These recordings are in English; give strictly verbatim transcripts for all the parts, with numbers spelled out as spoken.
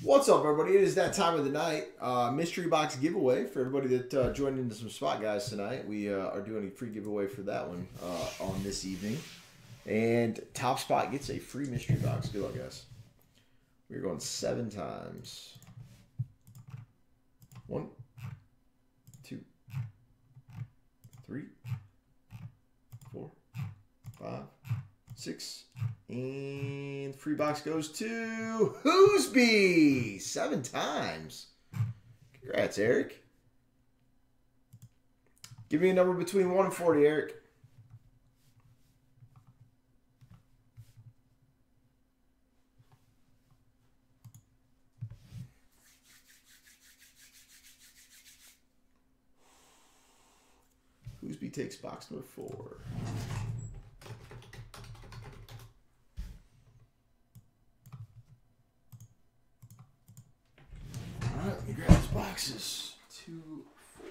What's up, everybody? It is that time of the night. Uh, mystery box giveaway for everybody that uh, joined into some spot guys tonight. We uh, are doing a free giveaway for that one uh, on this evening. And top spot gets a free mystery box. Good luck, guys. We're going seven times. One, two, three, four, five, six, and free box goes to Hoosby. Seven times. Congrats, Eric. Give me a number between one and forty, Eric. Hoosby takes box number four. All right, let me grab these boxes. Two, four.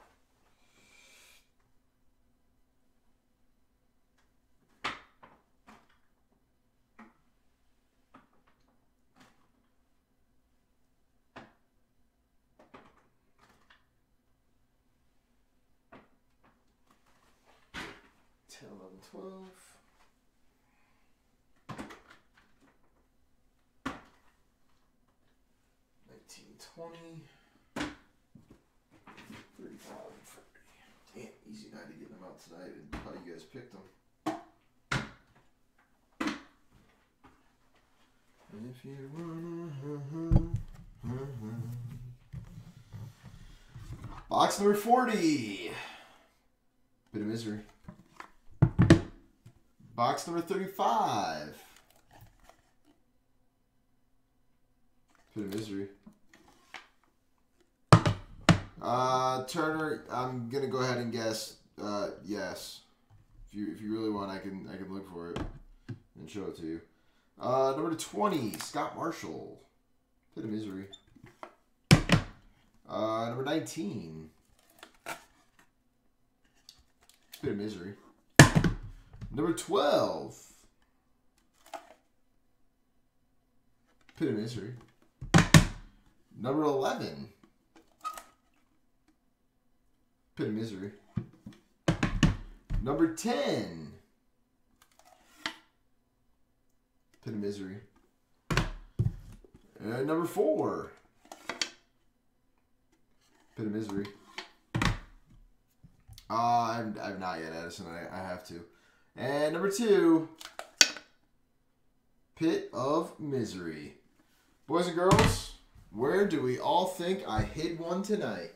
ten, eleven, twelve. nineteen, twenty. thirty-five, forty. Damn, easy night to get them out tonight. And how you guys picked them. If you wanna. Box number forty. Bit of misery. Box number thirty-five. Bit of misery. Uh, Turner, I'm gonna go ahead and guess uh, yes. If you if you really want, I can I can look for it and show it to you. Uh, number twenty, Scott Marshall. Bit of misery. Uh, number nineteen. Bit of misery. Number twelve. Pit of misery. Number eleven. Pit of misery. Number ten. Pit of misery. And number four. Pit of misery. Uh, I've, I've not yet, Addison. I, I have to. And number two, Pit of Misery. Boys and girls, where do we all think I hid one tonight?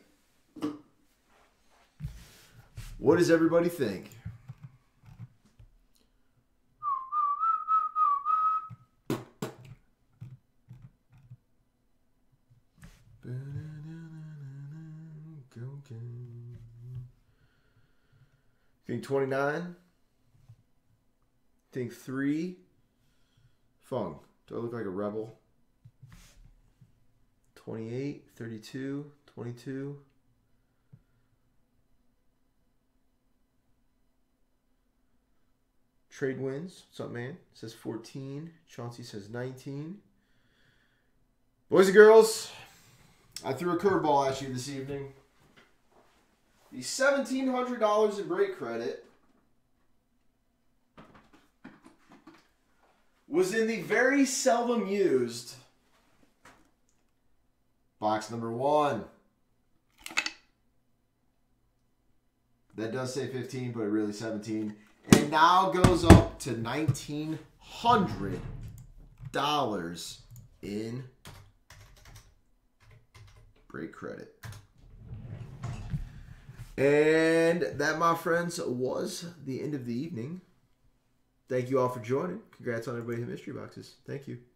What does everybody think? Think twenty-nine? Think three. Fung. Do I look like a rebel? twenty-eight, thirty-two, twenty-two. Trade wins. What's up, man? It says fourteen. Chauncey says nineteen. Boys and girls, I threw a curveball at you this evening. The seventeen hundred dollars in break credit was in the very seldom used box number one. That does say fifteen, but really seventeen. And now goes up to nineteen hundred dollars in break credit. And that, my friends, was the end of the evening. Thank you all for joining. Congrats on everybody in the mystery boxes. Thank you.